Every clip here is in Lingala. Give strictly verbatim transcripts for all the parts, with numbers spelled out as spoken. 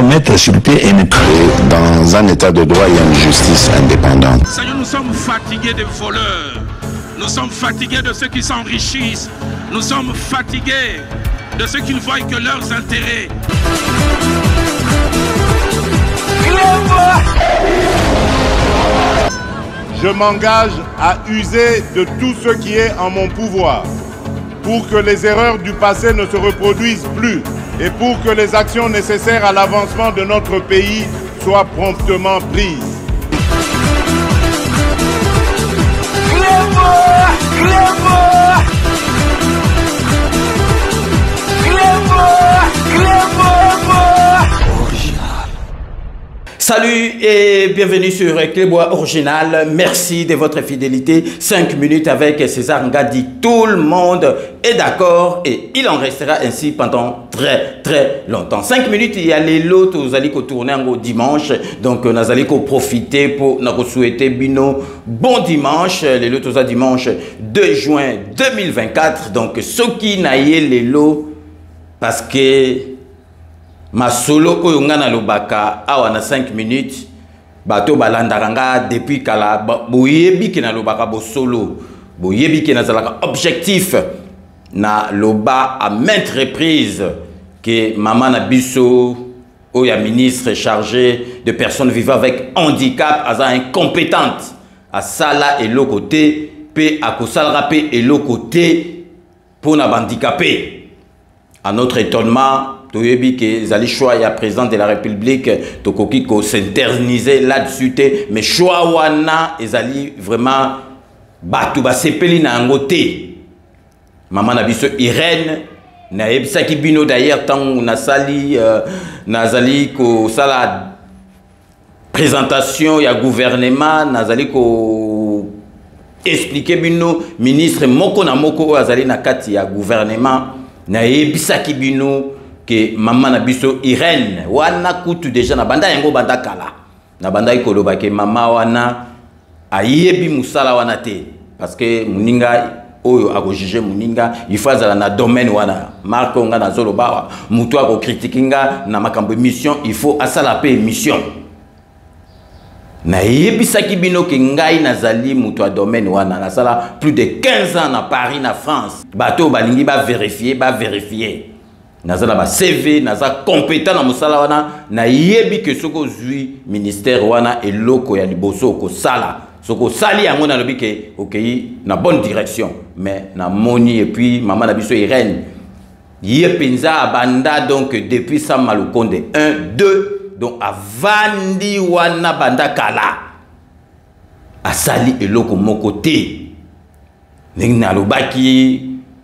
mettre sur pied et ne créer dans un état de droit et une justice indépendante. Seigneur, nous sommes fatigués des voleurs. Nous sommes fatigués de ceux qui s'enrichissent. Nous sommes fatigués de ceux qui ne voient que leurs intérêts. Je m'engage à user de tout ce qui est en mon pouvoir pour que les erreurs du passé ne se reproduisent plus et pour que les actions nécessaires à l'avancement de notre pays soient promptement prises. Salut et bienvenue sur Clébois Original. Merci de votre fidélité. cinq minutes avec César Ngadi. Tout le monde est d'accord et il en restera ainsi pendant très très longtemps. cinq minutes, il y a les lots, vous allez tourner en dimanche. Donc, nous allons profiter pour nous souhaiter Bino bon dimanche. Les lots, tout ça dimanche deux juin deux mille vingt-quatre. Donc, ceux qui n'aillent les lots, parce que ma solo oyo nga na lobaka awa na cinq minutes bato balandaranga depuis kala boyebi ke na lobaka bo solo boyebi ke na zalaka objectif na loba à maintes reprises que maman na biso oya ministre chargé de personnes vivant avec handicap aza incompétente à sala et le côté pe a kosalra pe et le côté pour na handicapé. À notre étonnement, Toyebi que Zali choix ya président de la République tokoki ko s'interniser là-dessus mais choix wana ezali vraiment batu ba sepeli na ngote maman na biso Irène na ebisa ki bino d'ailleurs tant na sali euh, nazali ko sala présentation ya gouvernement nazali ko expliquer bino ministre moko na moko azali na kati ya gouvernement na ebisa ki bino que maman na biso Irène wana kutu déjà na banda yango banda kala na banda ikoloba ke mama wana ayebi musala wana te parce que muninga oyo ako juger muninga il faut azala na domaine wana marko nga na zolo bawa mutu ako critiquinga na makambo mission il faut asala pe mission na yebisa ki bino ke ngai nazali mutu a domaine wana na sala plus de quinze ans na Paris na France bato balingi ba vérifier ba vérifier nazala ba C V naza compétent na musala wana na yebi ke soko zui ministère wana eloko ya liboso ko sala soko sali yango na lobi ke okei na bonne direction mais na moni et puis maman na biso Irène ye penza banda donc depuis sa malukonde un deux donc avandi wana banda kala asali eloko moko te na lobaki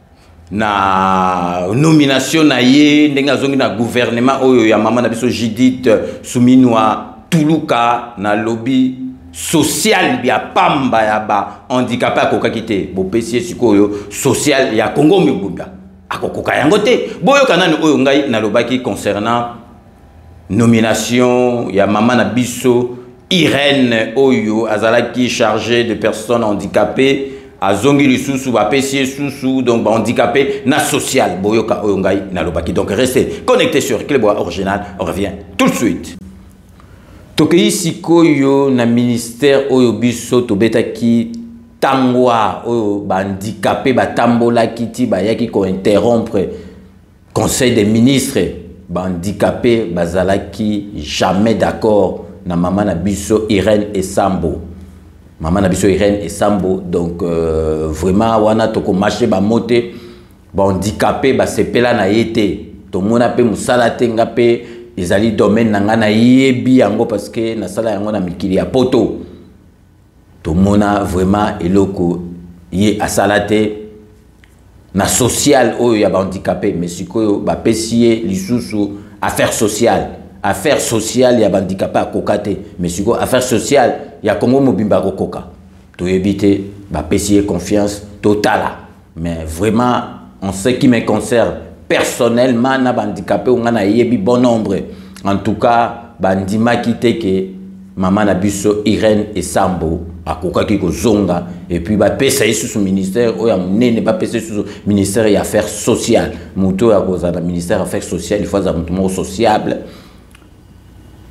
na nomination na ye ndenga zongi na gouvernement oyo ya mama na biso Judith Suminwa Tuluka na lobby social ya pamba ya ba handicapé akoka kite bo pesier sikoyo social ya Congo mibunda akokoka yango te boyo kanani oyo ngai na lobaki concernant nomination ya mama na biso Irène oyo azalaki chargée de personnes handicapées azongi lisusu ba pesier susu donc ba handicapé na social boyoka oyo ngai na lobaki. Donc restez connectés sur Clébois Original, on revient tout de suite. Tokei sikoyo na ministère oyo biso tobetaki tangwa oyo ba handicapé ba tambola kiti ba yaki ko interrompre conseil des ministres ba handicapé bazalaki jamais d'accord na mama na biso Irène Esambo. Maman na biso Irène Esambo donc euh, vraiment wana toko marché ba moté ba handicapé ba sepela na yete to mona pe musala tenga pe ezali domaine na ngana yebi yango parce que na sala yango na mikili ya poto to mona vraiment eloko ye asalate na social oyo ya ba handicapé mais sikoyo ba pesier lisusu affaire sociale affaire sociale ya ba handicapé akokate mais sikoyo affaire sociale ya Congo mobimba kokoka to éviter ba pesier confiance totale mais vraiment en ce qui me concerne personnellement na handicapé on a yebi bon nombre en tout cas bandima kite ke maman na biso Irène Esambo akoka ki ko zonga et puis ba pesa sous ministère o ya munene ba pesa sous ministère ya affaires sociales muto ya koza na ministère affaires sociales il faut za muto sociable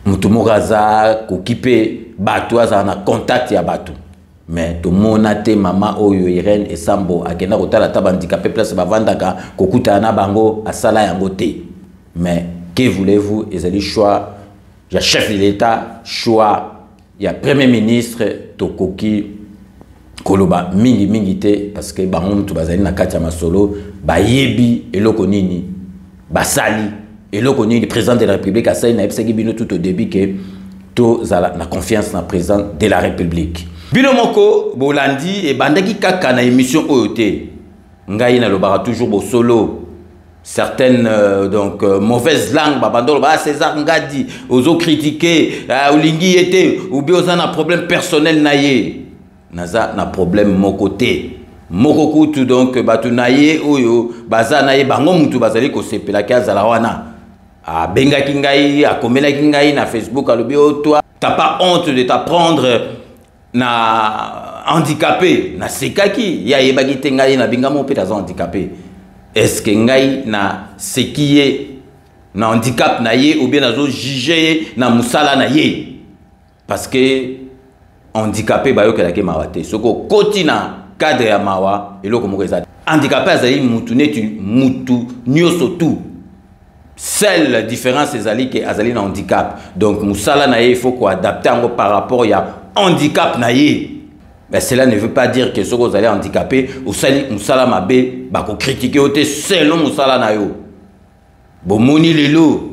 mutu moko aza kokipe bato aza na contact ya bato mais tomona te mama oyo Irène Esambo akenda kotala ta bandicapé place bavandaka kokutana na bango asala yango te mais que voulez-vous ezali choix ya chef de l'état choix ya premier ministre tokoki koloba mingi mingi te parce que bango mutu bazali na kati ya masolo bayebi eloko nini basali eloko nini président de la République asali na ebisaki bino tout au début que to zala na confiance na président de la République bino moko bolandi e bandaki kaka na émission oyo te ngai na lobaka toujours bo solo certaines euh, donc euh, mauvaises langues babandolo ba César Ngadi ozo critiquer euh, olingi été ou bien oza na problème personnel na ye naza na problème moko te moko kutu donc batu na ye oyo baza na ye bango mutu bazali ko sepela ka zala wana a bengaki ngai a komelaki ngai na Facebook alobi o toi t'as pas honte de t'apprendre na handicapé na sekaki ya yebaki te ngai na bingamo pe taza handicapé est-ce que ngai na sekiye na handicap na ye ou bien nazo juger na musala na ye parce que handicapé ba yokelaki mawa te soko koti na cadre ya mawa eloko moko eza handicapé azali mutu neti mutu nyoso tout seule différence ezali que azali na handicap donc musala na ye il faut ko adapter ngo par rapport ya handicap na ye. Mais cela ne veut pas dire que ceux qui sont handicapés ou sali musala mabe ba ko critiquer ote selon musala na yo. Bomoni lelo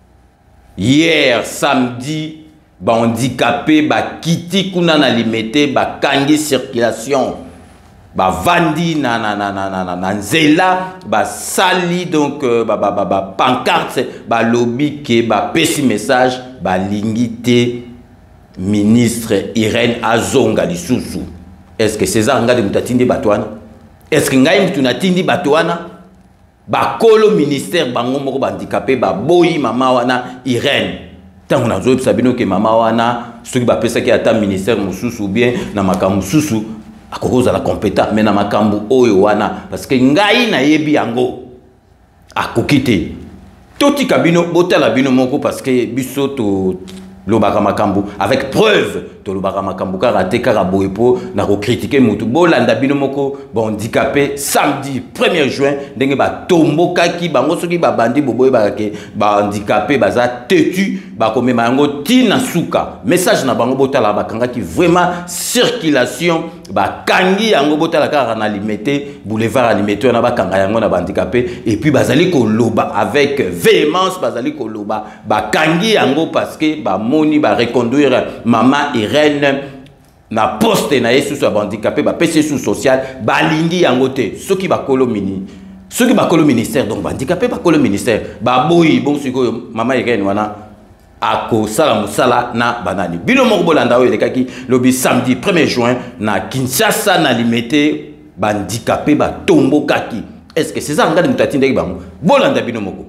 hier samedi ba handicapé ba kiti kuna na limité ba kangi circulation ba vandi na na na na na na nzela ba sali donc euh, ba ba ba ba pancarte ba lobby ke ba pesi message ba lingité ministre Irène Azonga lisusu. Est-ce que César Ngadi mutatindi batwana? Est-ce que ngai mutunatindi batwana? Ba kolo ministère bango moko handicapé ba boyi mama wana Irène. Tant on a joué sabino que mama wana ceux qui ba pesa ki ata ministère mususu ou bien na makambo mususu akokoza la compétent mais na makambo oyo wana parce que ngai na yebi yango akokite. Toti kabino botala bino moko parce que biso to lobaka makambu avec preuve to lobaka makambu ka raté ka boepo na ko critiquer mutu bolanda bino moko ba handicapé samedi premier juin ndenge ba tomboka ki bango soki ba bandi boboye ba ke ba handicapé baza têtu ba komema yango tina suka message na bango botala ba kanga ki vraiment circulation ba kangi yango botala ka na limité boulevard limité na ba kanga yango na ba handicapé et puis bazali ko loba avec véhémence bazali ko loba ba kangi yango parce que ba moni ba reconduire maman Irène na poste na yesu so handicapé ba pc sous social ba lingi yango te soki ba kolo mini soki ba kolo ministère donc ba handicapé ba kolo ministère ba boyi bon siko maman Irène wana ako sala musala na banani bino moko bolanda oyo lekaki lobi samedi premier juin na Kinshasa na limité ba handicapé ba tombo kaki est-ce que César Ngadi mutatinde bango bolanda bino moko.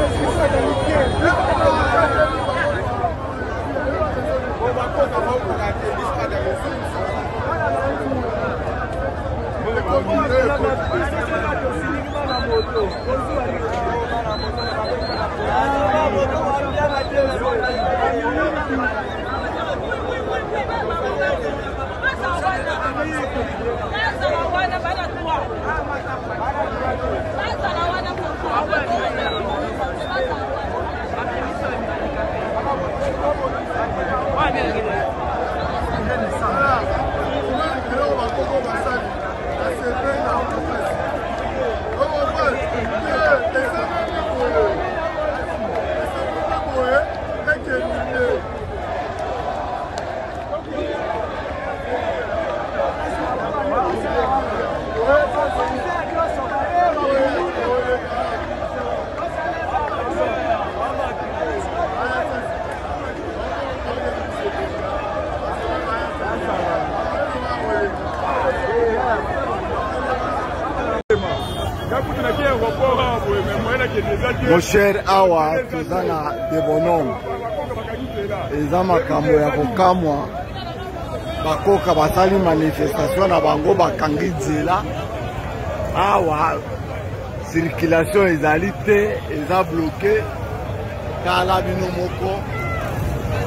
Mon cher awa tuzana de bonhomme eza makambo ya kokamwa bakoka basali manifestation na bango bakangi nzela awa circulation ezali te eza bloqué tala bino moko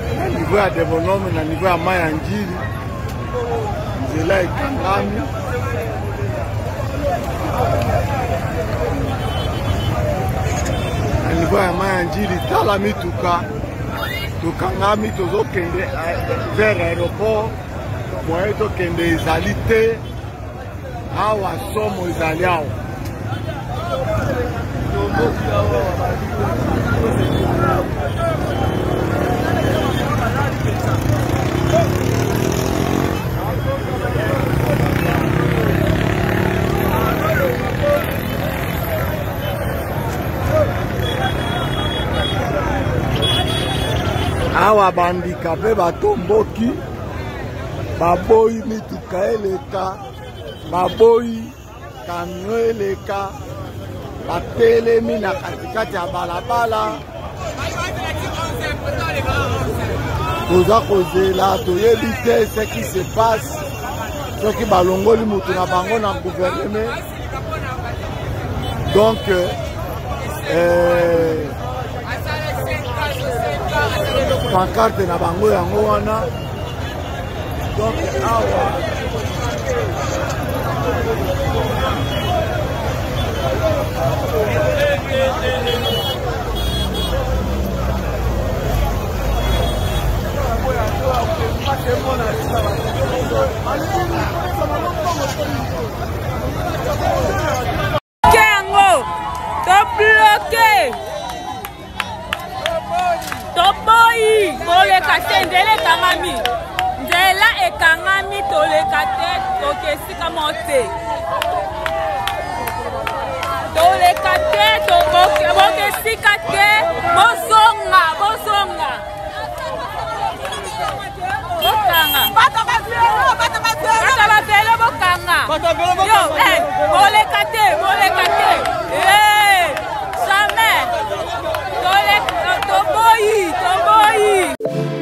niveau ya Debonome na niveau ya mai ya Njili nzela ekangami na niveau ya mai ya Njili tala mituka tokangami tozokende vers aéroport moye tokende ezali te awa somo ezali awa awa bandikape batomboki baboyi mituka eleka baboyi kamio eleka batelemi na katikati ya balabala toza kozela toyebi te ce qui se passe soki balongoli mutu na bango na gouvernement donc euh, pancarte na bango yango wana donc awa Kengo, to bloqué. Toboyi, boleka sendele kangami. Ndela ekangami toleka te, tokesika monte. Toleka te, tokesika te, bosonga, bosonga. Bokanga. Bata bavelo, bata bavelo. Bata bavelo bokanga. Bata bavelo bokanga. Yo, eh, boleka te, boleka te. Eh, jamais. Toleka, toboyi, toboyi.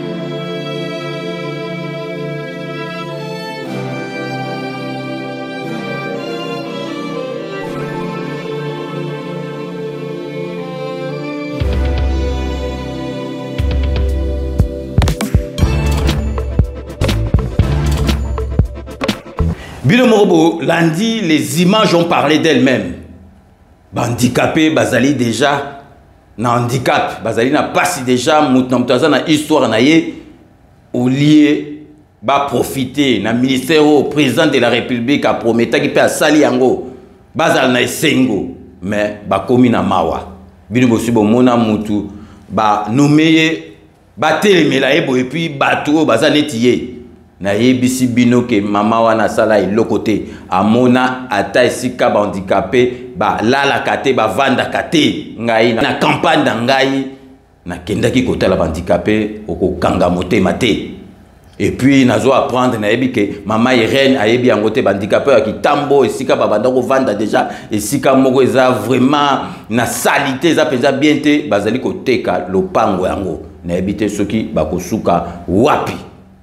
Bino Morobo, lundi, les images ont parlé d'elles-mêmes. Handicapé, Bazali déjà, na handicap, Bazali n'a pas si déjà, Moutnamtaza na histoire na ye, au lieu, ba profiter, na ministère au président de la République a promis qui peut à Sali Yango, Bazal na Sengo, mais ba komi na mawa. Bino Bosubo Mona Moutou, ba nommé, ba télémela ebo et puis ba tout, Bazal netiye. Na yebisi bino ke mama wana sala ilokote amona ata esika ba handicapé ba lala kate ba vanda kate ngai na campagne na ngai na kendaki kotala ba handicapé okokanga motema te et puis nazo apprendre na yebi ke mama Irene ayebi yango te ba handicapé ya kitambo esika ba banda ko vanda déjà esika moko eza vraiment na salité eza penza bien te bazali koteka lopango yango na yebi te soki bakosuka wapi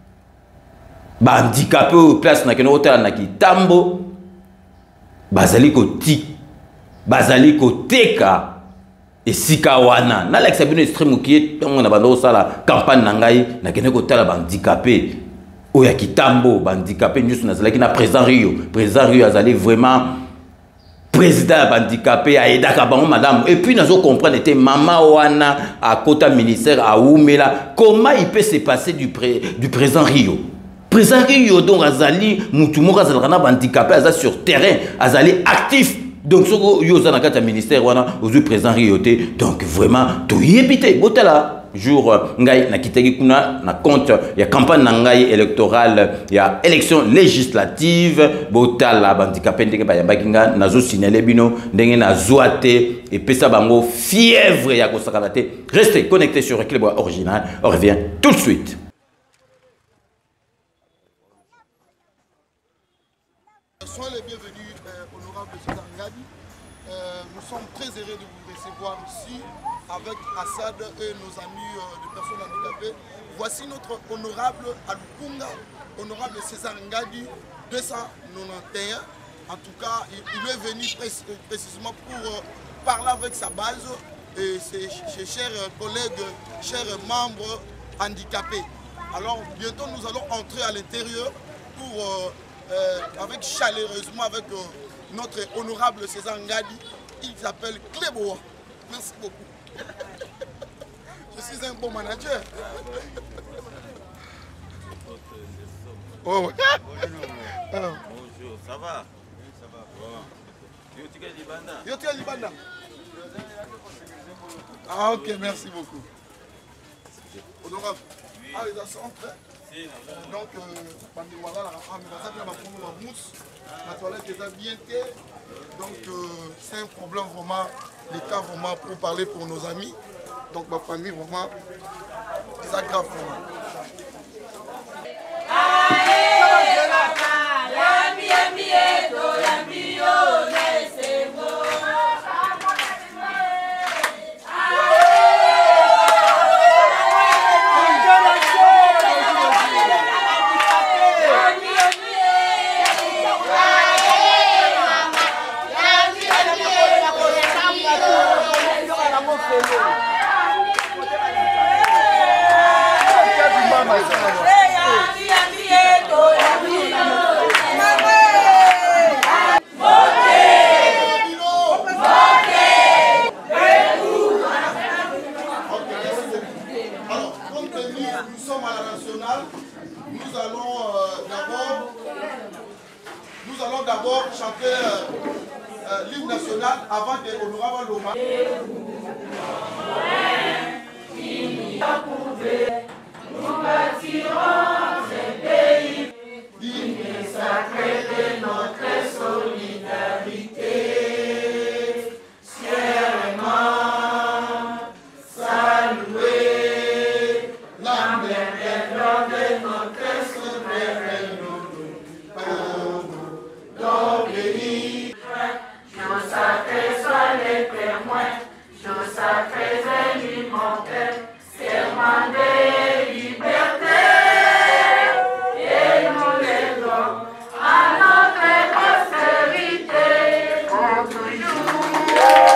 ba handicapé au place na keno hôtel na kitambo bazali ko ti bazali ko teka esika wana na l'ex abino extrême qui on na bando sala campagne na ngai na keno ko tala ba handicapé o ya kitambo ba handicapé nyusu na zalaki na président Rio président Rio azali vraiment président ba handicapé a edaka bango madame et puis nazo comprendre était mama wana à kota ministère à Oumela comment il peut se passer du pré, du président Rio. Président Rio donc azali mutumoka azalana handicapé aza sur terrain azali actif donc soko yo za na kata ministère wana ozu président Rio te donc vraiment to yebite botala jour ngai na kitaki kuna na compte ya campagne na ngai électorale ya élection législative botala handicapé ndenge ba yambaki nga nazo signaler bino ndenge na zoate et pesa bango fièvre ya kosakana te restez connectés sur Clébois Original on revient tout de suite. Soyez les bienvenus, euh, honorable César Ngadi. Euh, nous sommes très heureux de vous recevoir ici avec Assad et nos amis euh, de personnes handicapées. Voici notre honorable Alukunga, honorable César Ngadi deux cent quatre-vingt-onze. En tout cas, il, il est venu pré précisément pour euh, parler avec sa base et ses, ses chers collègues, chers membres handicapés. Alors bientôt nous allons entrer à l'intérieur pour, euh, euh, avec chaleureusement avec euh, notre honorable César Ngadi. Il s'appelle Cléboa. Merci beaucoup. Je suis un bon manager. Oh, ouais. Bonjour, ça va? Ça va. Yotia Libanda. Ah ok, merci beaucoup. Honorable. Ah, les centres. Donc, pendant voilà, la femme va prendre la mousse. La toilette est bien té. Donc, c'est un problème vraiment, les cas vraiment pour parler pour nos amis. Donc, ma famille vraiment, c'est grave vraiment. Chanter euh, euh, l'hymne national avant que l'honorable Loma. Nous bâtirons ce pays, digne et sacré de notre solidarité. Fièrement saluer l'emblème de notre souverain. Jour sacré soit les témoins, jour sacré alimentaire, serment de liberté, et nous l'aidons à notre postérité pour toujours.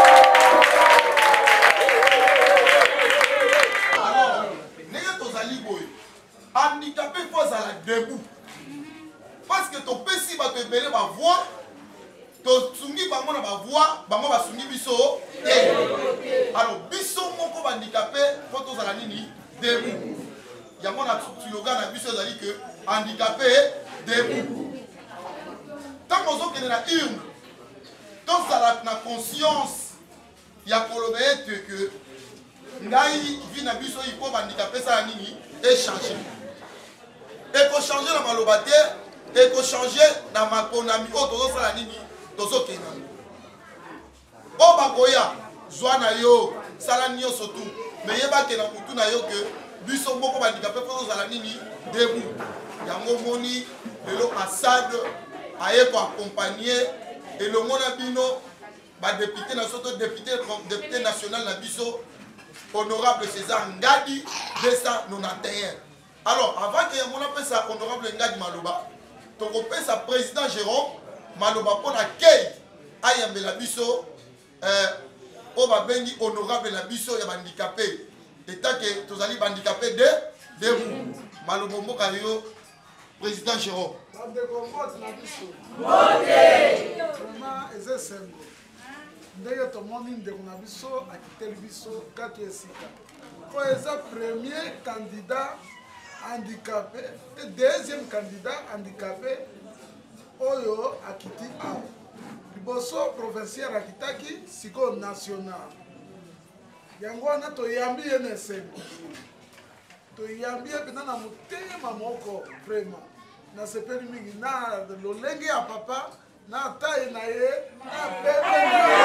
Alors, n'est-ce pas Zaliboy, handicapé face à la debout, parce que ton pessi va te béler ma voix. To sungi bango na ba voix, bango ba sungi biso. Alors biso moko handicapé, photo za la nini debout. Yango na slogan na biso zali que handicapé debout. Tant qu'on zokene na urne, tant ça na conscience ya kolobe que ngai vi na biso il faut handicapé ça nini et changer. Et ko changer na malobate, et ko changer na makonami o to ça la nini. O bakoya zwa na yo sala nyonso tu mais yeba ke na mutu na yo que biso moko bandika pe ko zala nini debu yango moni lelo Assad aye ko accompagner et le mona bino ba député na soto député député national na biso honorable César Ngadi deux cent quatre-vingt-onze. Alors avant que mona pesa honorable Ngadi Maloba to ko pesa président Jérôme Maloba pour la kei ayambe la biso euh o ba bengi honorable la biso ya handicapé état que tozali handicapé de de Maloba mboka yo président Jérôme de compote na biso moté vraiment eze sembo ndenge tomoni ndeko na biso akiteli biso kati esika po eza premier candidat handicapé et deuxième candidat handicapé oyo akiti awa liboso provincial akitaki siko national yango wana toyambi ye na esengo toyambi ye mpena na motema moko vraiment nasepeli mingi na lolenge ya papa na taille na ye na bebe na ye.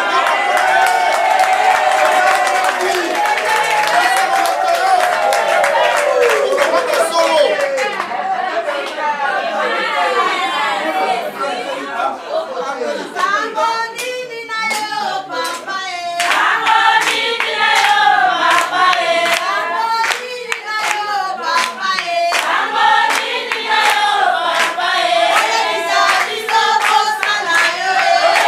Yeah.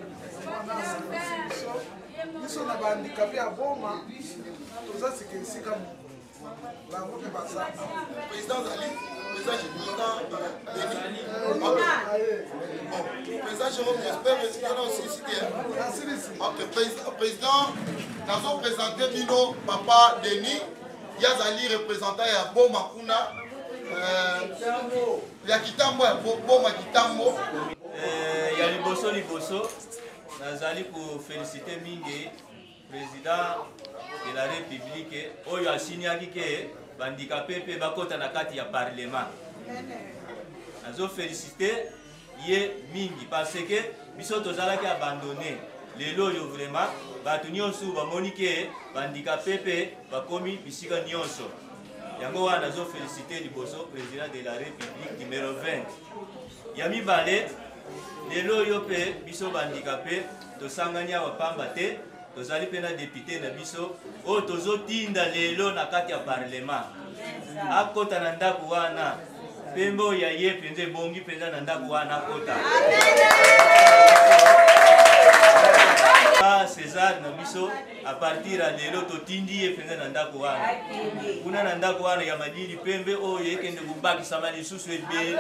biso na bandikape ya boma toza sika esika bango mpe baza président Zali, président président Jérôme, j'espère que c'est aussi cité. Ok, président, nous avons présenté Bino, Papa Denis, Yazali représentant ya Boma Kuna, ya Kitambo, ya Boma Kitambo. Ya Liboso Liboso, Nazali pour féliciter Mingi, président de la République, Oyo Asinyaki ke bandikape pe bakota na kati ya parlement. Nazo féliciter ye mingi parce que biso tozalaki abandonné. Lelo yo vraiment batu nyonso bamoni ke bandikape pe bakomi bisika nyonso. Yango wana nazo féliciter Liboso président de la République numéro vingt. Yami Balé lelo yo pe biso bandikape tosangani awa pamba te. Tozali pena député na biso o tozo tinda lelo na kati ya parlement akota na ndako wana pembo ya ye penze bongi penza na ndako wana akota César na biso a partir ya lelo totindi ye penza na ndako wana kuna na ndako wana ya madili pembe oyo ekende kubakisama lisusu ebele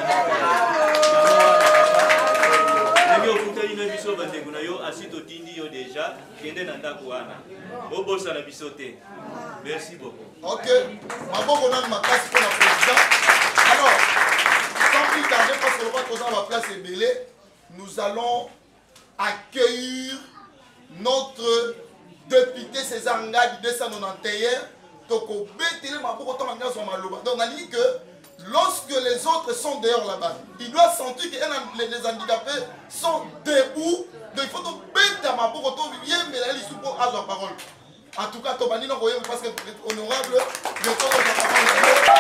Nagi okutani na biso bandeko na yo asito tindi yo déjà kende na ndako wana. Bobosa na biso te. Merci beaucoup. OK. Maboko na makasi pour le président. Alors, sans plus tarder parce que le vote à la place est belé, nous allons accueillir notre député César Ngadi deux cent quatre-vingt-onze toko betele maboko to manga so maloba. Donc on a dit que lorsque les autres sont dehors là-bas, il doit sentir que les, les handicapés sont debout. Donc il faut que bête ma pour que bien mais là il sous pour avoir parole. En tout cas, Tobani non parce que honorable, je crois que la parole.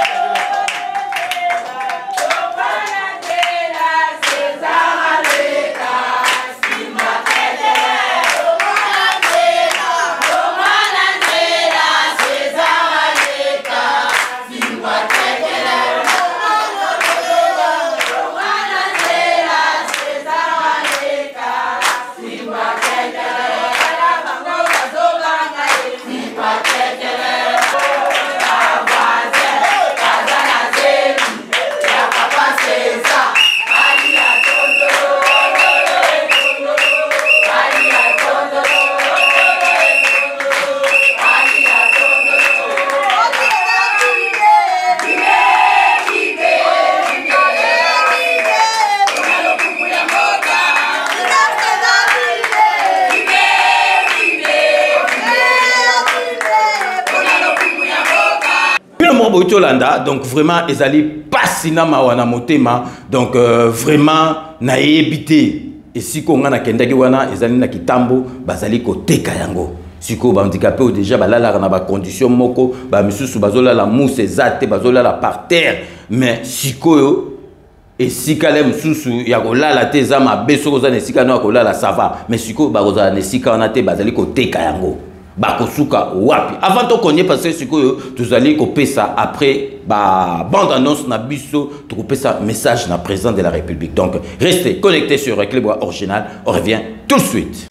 Donc vraiment ezali pasina mawana motema donc euh, vraiment na ebité et si ko ngana kendaki wana ezali na kitambo bazali ko teka yango siko ba handicapé o déjà balala na ba condition moko ba misusu bazola la mousse ezate bazola la par terre mais siko yo et si kale misusu ya kolala te za mabeso ko za ne sika no kolala ça va mais siko ba ko za ne sika ona te bazali ko teka yango bakosuka wapi avant to konye parce que sikoyo tuzali kopesa ça après ba bande annonce na biso to kopesa message na président de la République. Donc restez connectés sur Clébois Original, on revient tout de suite.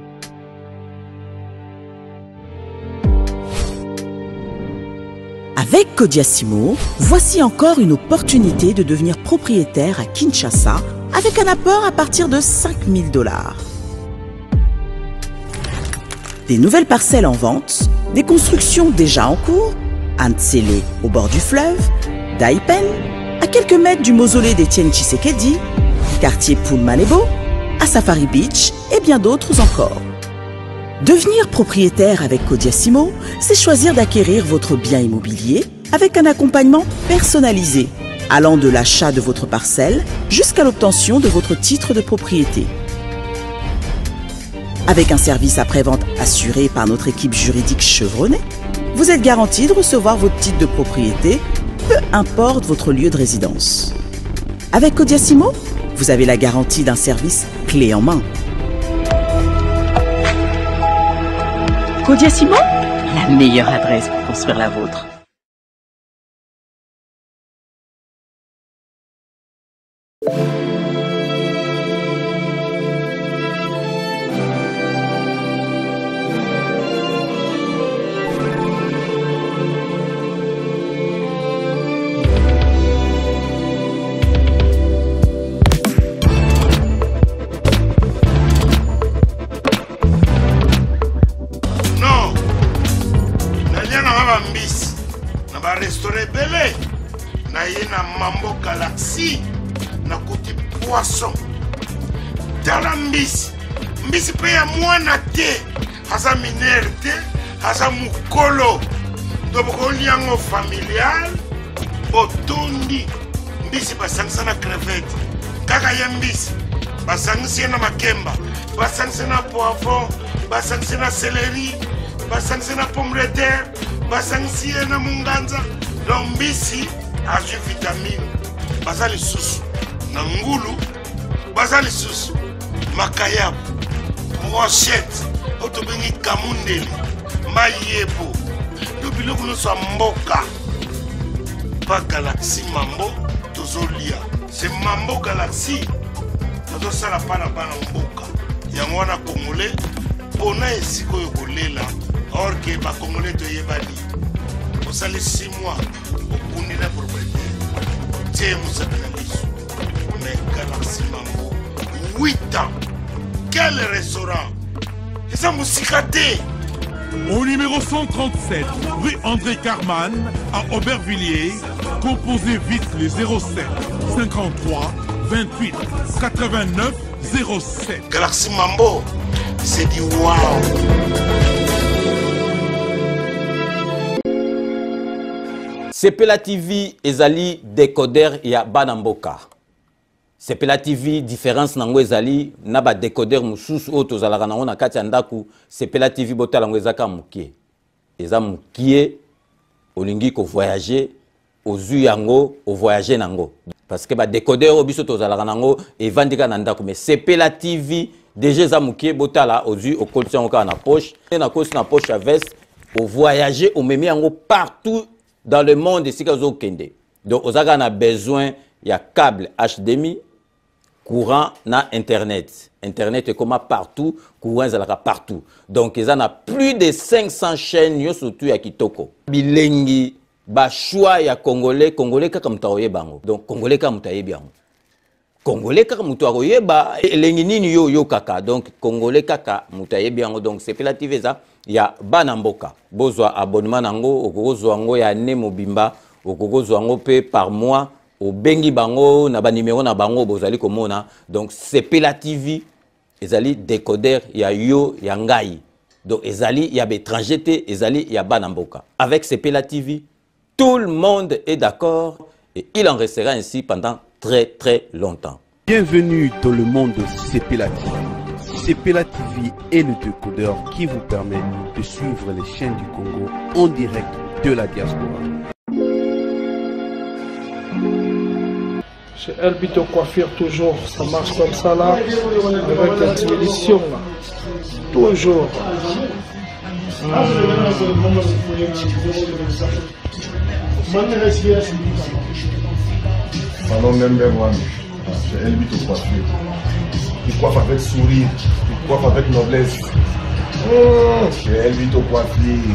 Avec Kodiasimo, voici encore une opportunité de devenir propriétaire à Kinshasa avec un apport à partir de cinq mille dollars. Des nouvelles parcelles en vente, des constructions déjà en cours, à Ntsele au bord du fleuve, Daipen, à quelques mètres du mausolée d'Étienne Tshisekedi, quartier Poulmanebo, à Safari Beach et bien d'autres encore. Devenir propriétaire avec Kodiasimo, c'est choisir d'acquérir votre bien immobilier avec un accompagnement personnalisé, allant de l'achat de votre parcelle jusqu'à l'obtention de votre titre de propriété. Avec un service après-vente assuré par notre équipe juridique chevronnée, vous êtes garanti de recevoir votre titre de propriété, peu importe votre lieu de résidence. Avec Kodiasimo, vous avez la garantie d'un service clé en main. Kodiasimo, la meilleure adresse pour construire la vôtre. restaurant belé na ye na Mambo Galaxy na côté poisson tala mbisi mbisi pe ya mwana te aza minere te aza mukolo ndoboko liango familial botondi mbisi basangisa na crevette kaka ye mbisi basangisi na makemba basangisi na poivron basangisi na céleri basangisi na pomme de terre basangisi na munganza donc mbisi azwi vitamine baza lisusu na ngulu baza lisusu makayabu brochette otobengi kamundeli mayebo yo biloko nyonso ya mboka pa Galaxy Mambo tozolia c'est Mambo Galaxy tozosala mpa na bana mboka yango wana congolais mpona esika oyo kolela or ke bacongolais toyebani osali six mois okundi na propriétaire tie mosapi na biso mais Galaxy Mambo huit ans quel restaurant eza mosika te. Au numéro cent trente-sept, rue André Carman, à Aubervilliers, composez vite les zéro sept cinquante-trois vingt-huit quatre-vingt-neuf zéro sept. Galaxy Mambo, c'est du wow. Sepela T V ezali décodeur ya Banamboka. Sepela T V différence nango ezali na ba décodeur mususu o tozalaka nango na kati ya ndaku. Sepela T V botala nango ezaka mukie. Eza mukie olingi ko voyager ozu yango o voyager nango. Parce que ba décodeur o biso tozalaka nango evandika na ndaku mais Sepela T V déjà eza mukie botala ozu o koltia yango na poche na kosi na poche à veste o voyager o memi yango partout dans le monde ici kazo kende. Donc ozaka na besoin ya câble H D M I courant na internet. Internet est comme partout, courant est partout. Donc ils en a plus de cinq cents chaînes yo surtout ya kitoko. Bilengi ba choix ya congolais, congolais kaka mutaoye bango. Donc congolais kaka mutaye bango. Congolais kaka mutaoye ba elengi nini yo yo kaka. Donc congolais kaka mutaye bango. Donc c'est Sepela T V ça ya Banamboka. Bozwa abonnement nango okokozwa ngo ya ne mobimba okokozwa ngo pe par mois. Au bengi bango na ba numéro na bango bozali komona. Donc Sepela T V ezali décodeur ya yo ya ngai. Donc ezali ya bétranger te ezali ya Banamboka. Avec Sepela T V tout le monde est d'accord et il en restera ainsi pendant très très longtemps. Bienvenue dans le monde de Sepela T V. Sepela T V est le décodeur qui vous permet de suivre les chaînes du Congo en direct de la diaspora. Chez Elbito Coiffure, toujours, ça marche comme ça là, avec la télévision là. Toujours. Mmh. Allons number one, chez Elbito Coiffure. Il coiffe avec sourire, il coiffe avec noblesse. Mmh. Chez Elbito Coiffure.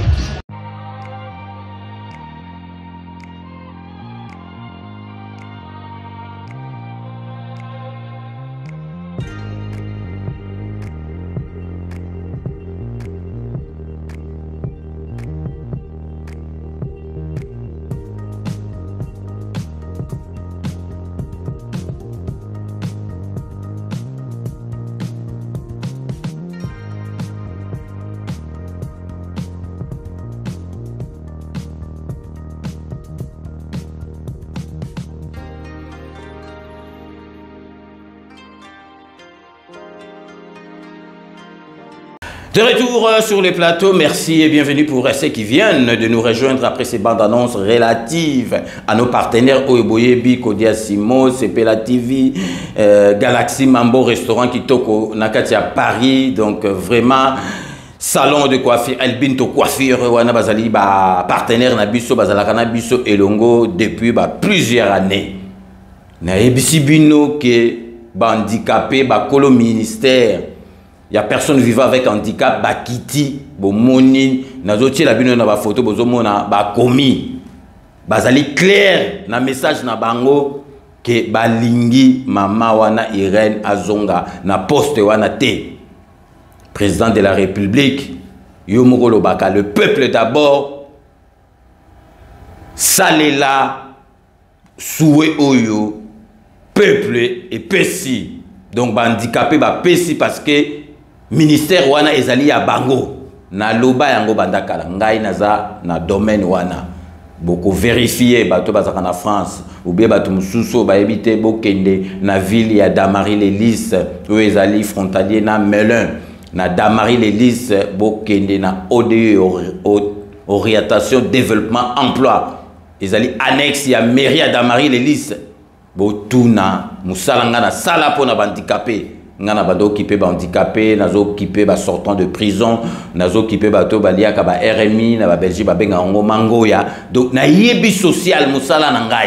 De retour sur les plateaux, merci et bienvenue pour ceux qui viennent de nous rejoindre après ces bandes annonces relatives à nos partenaires Oyeboyebi, Kodia Simo, Sepela T V, euh, Galaxy Mambo, restaurant Kitoko, Nakati à Paris, donc euh, vraiment salon de coiffure, Elbito Coiffure, wana bazali ba partenaire na biso, bazalaka na biso elongo depuis ba plusieurs années. Na ebisi bino ke ba handicapé, ba kolo ministère. Il y a personne vivant avec handicap, ba kiti, bo moni, na zoti la bino na ba photo bozo mona ba komi. Bazali clair na message na bango ke ba lingi mama wana Irène Azonga na poste wana te. Président de la République, yo moko lobaka le peuple d'abord. salela souhait oyo peuple et pesi donc ba handicapé ba pesi parce que ministère wana ezali ya bango na loba yango bandakala ngai naza na domaine wana beaucoup vérifier bato bazaka na France ou bien bato mususu ba ebite bokende na ville ya Damary Lélis oyo ezali frontalier na Melun na Damary Lélis bokende na O D E orientation développement emploi ezali annexe ya mairie ya Damary Lélis botuna musalanga na sala pona bandicapé ngana bando occupé ba handicapé nazo occupé ba sortant de prison nazo occupé bato baliaka ba R M I na ba Belgique ba benga ngo mangoya donc na yebi social musala na ngai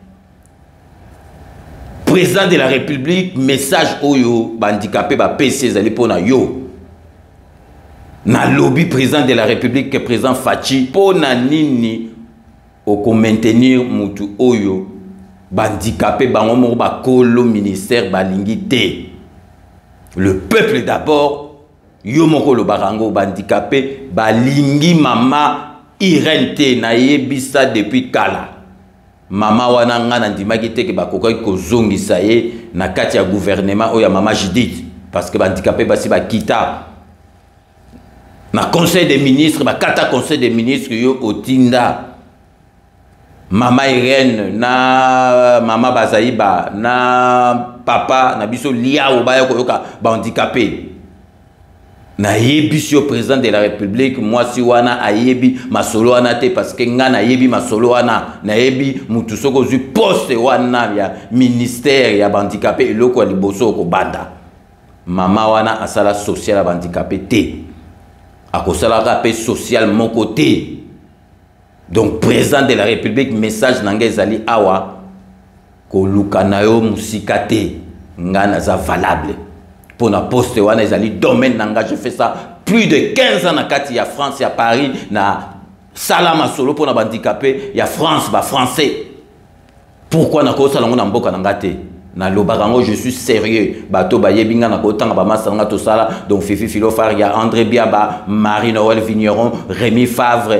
président de la République message oyo ba handicapé ba P C ezali pona yo na lobby président de la République que président Fachi pona nini oko maintenir mutu oyo ba handicapé bango mo ba kolo ministère balingi te. Le peuple d'abord, yo moko lo barango bandicapé, balingi mama Irene na yebisa depuis kala. Mama wana ngana ndimaki te ke bakoka ko zongisa ye na kati ya gouvernement oya mama Judith parce que bandicapé basi ba kita na conseil des ministres ba kata conseil des ministres yo otinda Mama Irene na mama Bazaïba na papa na biso lia obaya koyoka ba handicapé na yebi si au président de la République moi si wana ayebi masolo wana te parce que nga na yebi masolo wana na yebi mutu soko zu poste wana ya ministère ya handicapé eloko ya liboso ko banda mama wana asala social ya handicapé te akosala ka social mon côté. Donc, président de la République, message nanga ezali awa ko lukanayo musikate ngana za valable. Pour na poste wana ezali domaine nanga je fais ça plus de quinze ans na kati ya France ya Paris na salama solo pour na handicapé ya France ba français. Pourquoi na ko sala ngona mboka nanga te? Na lobarango je suis sérieux. Bato ba yebinga na ko tanga ba masanga to sala donc Fifi Filofar ya André Biaba, Marie Noël Vigneron, Rémi Favre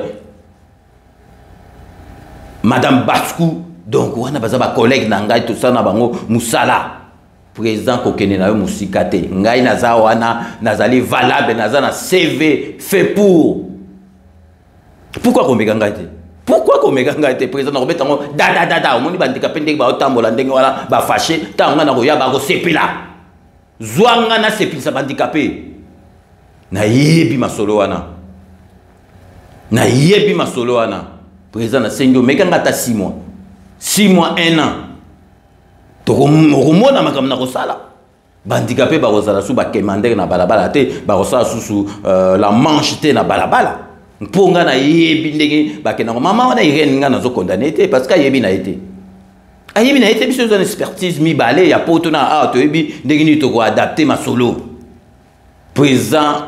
Madame Baskou, donc on a besoin de collègues nangai tout ça na bango musala président kokene na yo musikate ngai naza wana nazali valable naza na C V fait pour. Pourquoi ko mega ngai? Pourquoi ko mega ngai président na robeta ngo da da da da omoni bandicapé ndenge ba otambola ndenge wala ba fâché tanga na ko ya ba ko sepila zwanga na sepila bandicapé na yebi masolo wana na yebi masolo wana. Président na Sengyo, mais quand tu as six mois, six mois, un an, tu as un makam na kosala. Bandicapé ba kosala sous ba kemander na balabala te, ba kosala sous la manche te na balabala. Ponga na yebi ndenge ba kenako mama wana Irene nga nazo condamné te parce que yebi na été. A yebi na été biso une expertise mi balé ya poto na ah to yebi ndenge ni to ko adapter ma solo. Président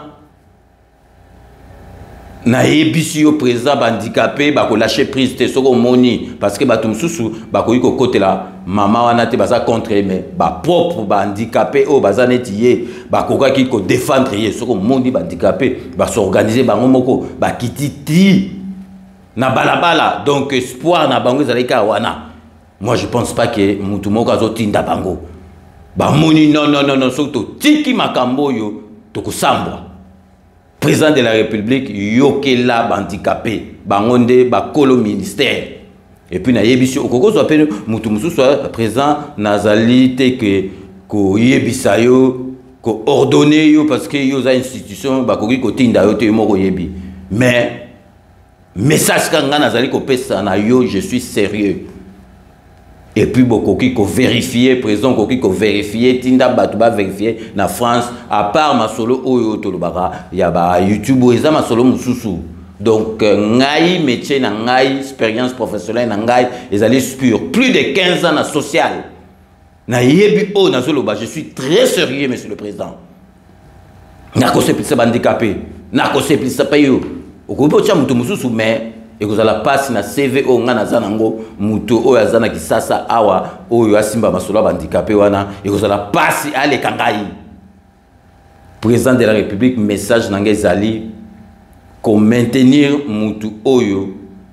na yebisi yo président handicapé ba ko lâcher prise te soko moni parce que batum susu ba ko yiko côté la mama wana te baza contre mais ba propre ba handicapé o baza netiye ba ko ka ki ko défendre ye soko moni ba handicapé ba s'organiser bango moko ba kititi na balabala donc espoir na bango zalika wana. Moi je pense pas que mutu moko azotinda bango ba moni non non non non soko tiki makambo yo to ko sambwa. Président de la République, yokela handicapé, bangonde bakolo ministère. Et puis na yebisi okoko so appelle mutu musu soit président nazali te que ko yebisa yo ko ordonner yo parce que yo za institution bakoki ko tinda yo te moko yebi. Mais message kanga nazali ko pesa na yo je suis sérieux. Et puis beaucoup qui vérifier président qui vérifier tinda batu ba vérifier na France à part ma solo oyo to lobaka ya ba YouTube eza ma solo mususu donc ngai métier na ngai expérience professionnelle na ngai ezali pur plus de quinze ans na social na yebi o na solo ba je suis très sérieux monsieur le président na ko sepisa handicapé na ko sepisa payo okupo cha mutu mususu mais et que vous allez passer na C V O ngana zanango muto o yazana kisasa awa o yasimba masolo handicapé wana et que vous allez passer à les kangai président de la République message nanga zali ko maintenir mutu oyo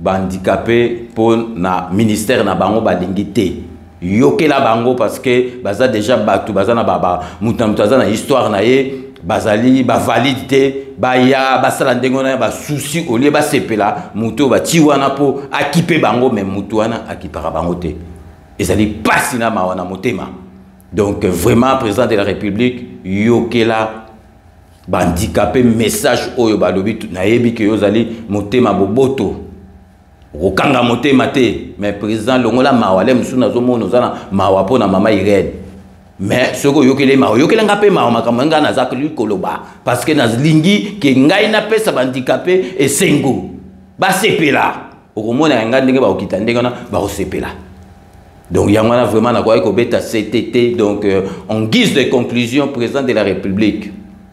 handicapé pour na ministère na bango balingité yokela bango parce que baza déjà batu baza na baba mutamutaza na histoire na ye bazali ba validité ba ya basala ndengo na ba souci au lieu ba sepela muto ba tiwana po akipe bango mais muto wana akipara bango te ezali pasi na mawana motema. Donc vraiment président de la République yokela ba handicapé message oyo balobi na yebi ke yozali motema boboto Rokanga motema te mais président longola mawale musuna zomo nozana mawapo na mama Irene mais soko yokele mawo yokele ngape mawo makambo nga na zakli koloba parce que nazlingi ke ngai na pesa bandicapé et sengo ba sepela okomona nga ndenge ba okita ndenge na ba osepela. Donc yangwana vraiment na kwa ko beta C T T. Donc euh, en guise de conclusion, président de la République,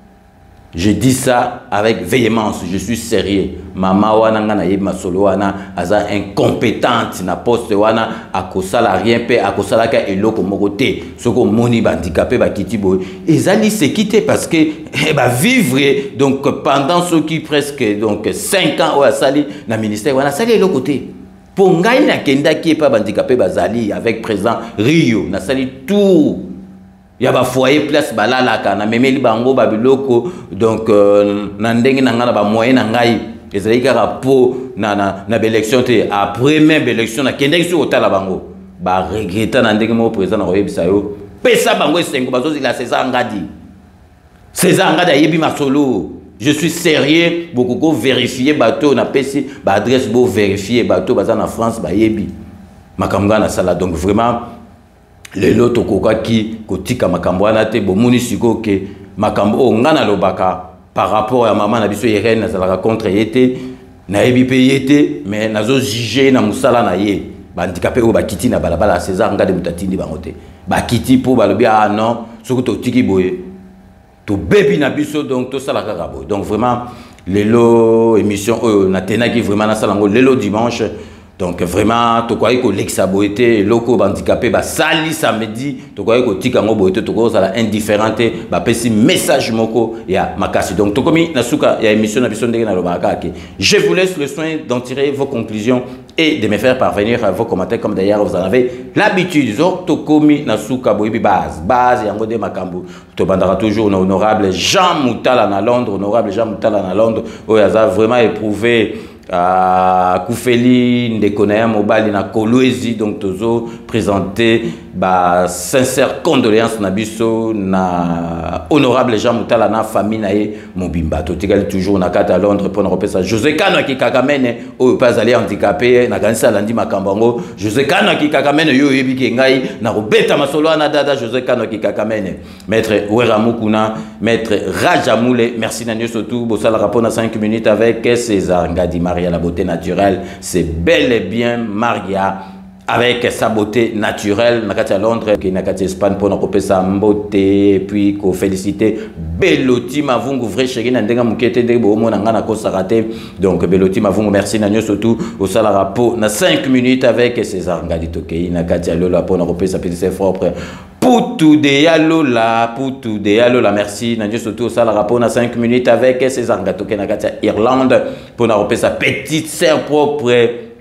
je dis ça avec véhémence, je suis sérieux. Mama wana nga na yeba solo wana aza incompétente na poste wana akosala rien pe akosala ka eloko moko te. Soko moni handicapé ba kiti boy. Ezali se quitter parce que eh, ba vivre donc pendant ce qui presque donc cinq ans au asali na ministère wana sali eloko te. Pour ngai na kenda qui pas handicapé bazali avec président Rio na sali tout. Il y a un foyer place balalaka na memeli bango babiloko donc na ndenge na ngana ba moyen na ngai ezali kaka po na na na élection te après même élection na kende sur hôtel bango ba regretta na ndenge mo président na oyebisa yo pesa bango esengo bazozi la César Ngadi César Ngadi ayebi masolo. Je suis sérieux beaucoup ko vérifier bateau na pesi ba adresse bo vérifier bateau baza na France ba yebi makamga na sala. Donc vraiment les loto koka ki kotika makambo wana te bomuni siko ke makambo o ngana lobaka par rapport à maman na biso Irene na contre yete na yebi pe yete mais nazo juger na musala na ye ba handicapé o ba kiti na balabala César Ngadi mutatindi bangote ba kiti po balobi ah non soko to tiki boye to bebi na biso donc to sala kaka boye. Donc vraiment lelo émission o na tenaki vraiment na sala ngo lelo dimanche. Donc vraiment, tu crois que l'exaboité, loko handicapé, bah sali samedi, tu crois que tika ngo boité, tu crois que ça indifférente, bah petit message moko ya makasi. Donc tu comme nasuka ya émission na biso ndenge na lobaka ke. Je vous laisse le soin d'en tirer vos conclusions et de me faire parvenir vos commentaires comme d'ailleurs vous en avez l'habitude. Zor to komi nasuka boyebi base, base yango de makambu. Tu bandara toujours honorable Jean Moutala na Londres, honorable Jean Moutala na Londres, où il a vraiment éprouvé à Koufeli Ndekonaya Mobali na Kolwezi. Donc tozo présenté ba sincère condoléances na biso na honorable Jean Moutala na famille na ye mobimba totikali toujours na kata Londres pour na repesa José Kano ki kakamene o pas aller handicapé na kanisa landi makambango José Kano ki kakamene yo yebi ke ngai na robeta masolo na dada José Kano ki kakamene maître Weramukuna maître Rajamoule. Merci na nyoso tout bosala rapport na cinq minutes avec César Ngadi. Maria la beauté naturelle, c'est bel et bien Maria avec sa beauté naturelle. Nakati à Londres, Nakati Espagne pour nous sa beauté et puis qu'on féliciter Beloti Mavungu vrai chéri n'endenga mukete de bo mona ngana ko sarate. Donc Beloti Mavungu merci na nyo surtout au salara po na cinq minutes avec César Ngadi Tokei Nakati Lola pour nous sa petit propre. Poutou de Yalola, Poutou de Yalola, merci. Nandieu surtout ça la rapport na cinq minutes avec César Ngatoke Nakatia Irlande pour nous repérer sa petite sœur propre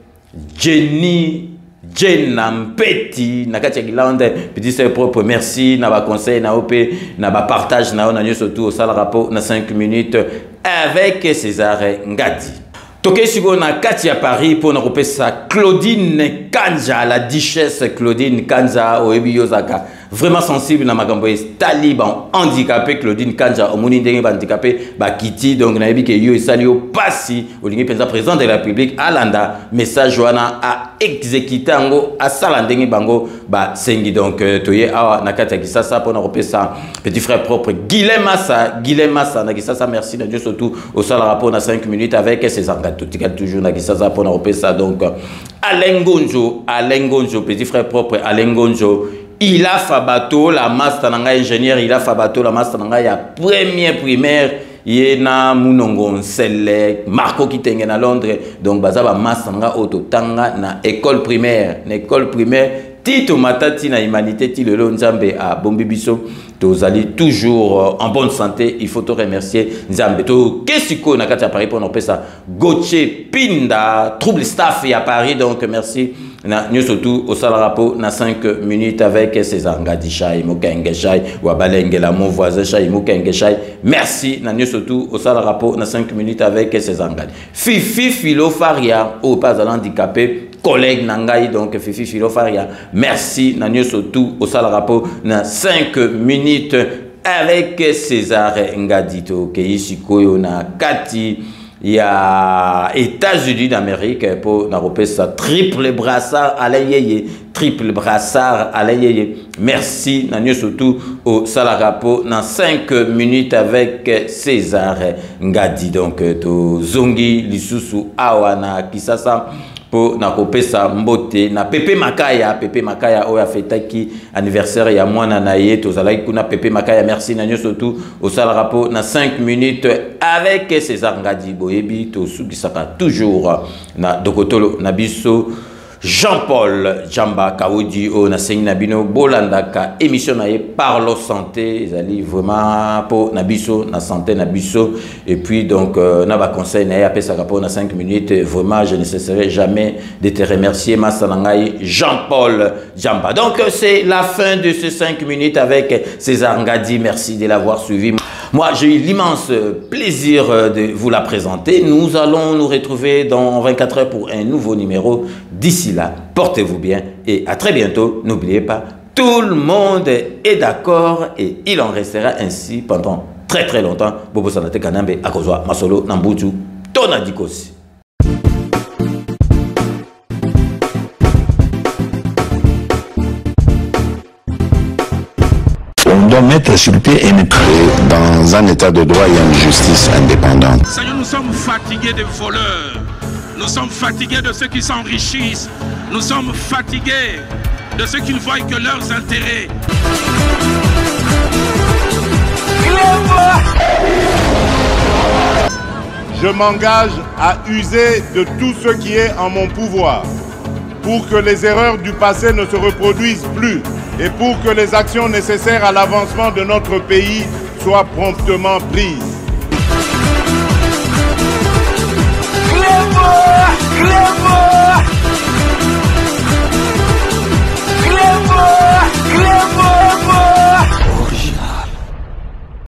Jenny Jenam Petit Nakatia Irlande petite sœur propre merci na ba conseil na op na ba partage na nandieu surtout ça la rapport na cinq minutes avec César Ngadi. Toké Sigo na Katia Paris pour nous repérer sa Claudine Kanja, la duchesse Claudine Kanja au Yozaka. Vraiment sensible na makambo taliban handicapé Claudine Kanja omoni ndenge ba handicapé ba kiti donc na yebi ke yo esali yo pasi olingi penza président de la République alanda message wana a exécuter ngo a sala ndenge bango ba sengi. Donc toye awa na kati ya Kisasa pour na repesa petit frère propre Guilhem Massa Guilhem Massa na Kisasa. Merci na Dieu surtout au sala rapport na cinq minutes avec César Ngadi Totika toujours na Kisasa pour na repesa. Donc Alain Gonjo Alain Gonjo petit frère propre Alain Gonjo il a fait bateau la master nanga ingénieur il a fait bateau la master nanga ya première primaire yena munongo select Marco Kitenge na Londres. Donc baza ba master nanga auto tanga na école primaire na école primaire Tito Matati na humanité ti lelo nzambe a bombi biso tozali toujours en bonne santé. Il faut te remercier. Nzambe to kesiko na kati ya Paris pour nous pesa Gauthier Pinda trouble staff à Paris, donc merci. Nous surtout au salarapo na cinq minutes avec César Ngadishai Mokengeshai Wabalengela mon voisin Shai Mokengeshai. Merci. Nous surtout au salarapo na cinq minutes avec César Ngadi. Fifi Filofaria au pas handicapé collègue Nangai, donc Fifi Filofaria. Merci. Nous surtout au salarapo na cinq minutes avec César Ngadito Keishiko na Kati. Il y a États-Unis d'Amérique pour sa triple brassard à la yéyé, triple brassard à la yéyé. Merci, Nanyo surtout au Salarapo dans cinq minutes avec César Ngadi. Donc, to Zongi, Lisusu, Awana, Kisasa. Pour na kopesa mbote na Pepe Makaya Pepe Makaya oya fetaki anniversaire ya mwana na ye tozalaki kuna Pepe Makaya. Merci na nyoso tout au salarapo na cinq minutes avec César Ngadi boyebi to sugisaka toujours na dokotolo na biso Jean-Paul Jamba Kaoudi o na sengi na bino bolandaka émission na ye Parlo Santé ezali vraiment pour na biso na santé na biso et puis donc euh, na ba conseil na ye apesa rapport na cinq minutes. Vraiment je ne cesserai jamais de te remercier Masanangai Jean-Paul Jamba. Donc c'est la fin de ces cinq minutes avec César Ngadi. Merci de l'avoir suivi. Moi, j'ai eu l'immense plaisir de vous la présenter. Nous allons nous retrouver dans vingt-quatre heures pour un nouveau numéro. D'ici là, portez-vous bien et à très bientôt. N'oubliez pas, tout le monde est d'accord et il en restera ainsi pendant très très longtemps. Bobo Sanate Kanambe, Akozwa, Masolo, Nambutu, Tonadikosi. On doit mettre sur le pied et mettre dans un état de droit et une justice indépendante. Seigneur, nous sommes fatigués des voleurs. Nous sommes fatigués de ceux qui s'enrichissent. Nous sommes fatigués de ceux qui ne voient que leurs intérêts. Je m'engage à user de tout ce qui est en mon pouvoir pour que les erreurs du passé ne se reproduisent plus et pour que les actions nécessaires à l'avancement de notre pays soient promptement prises.